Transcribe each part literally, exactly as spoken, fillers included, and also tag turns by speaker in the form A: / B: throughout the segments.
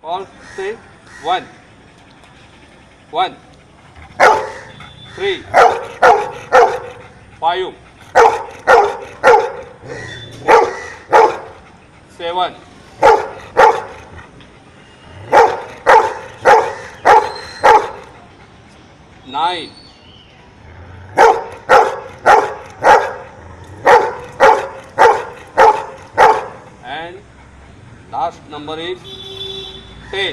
A: All say one. One. Three. Five. Seven. Nine. And last number is ten.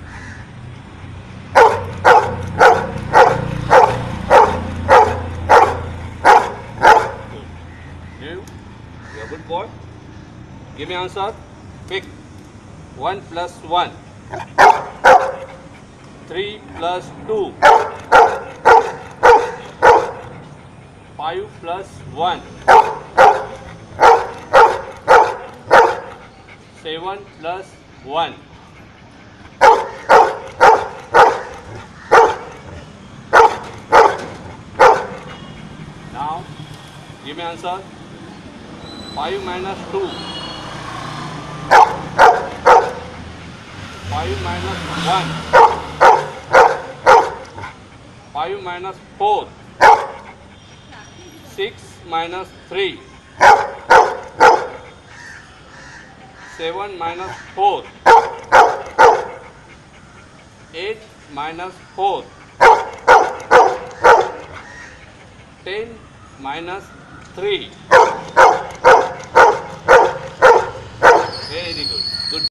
A: You, you're a good boy. Give me answer. Pick. One plus one. Three plus two. Five plus one. Seven plus one. Now, give me answer. Five minus two. Five minus one. Five minus four. Six minus three. Seven minus four. Eight minus four. Ten minus three.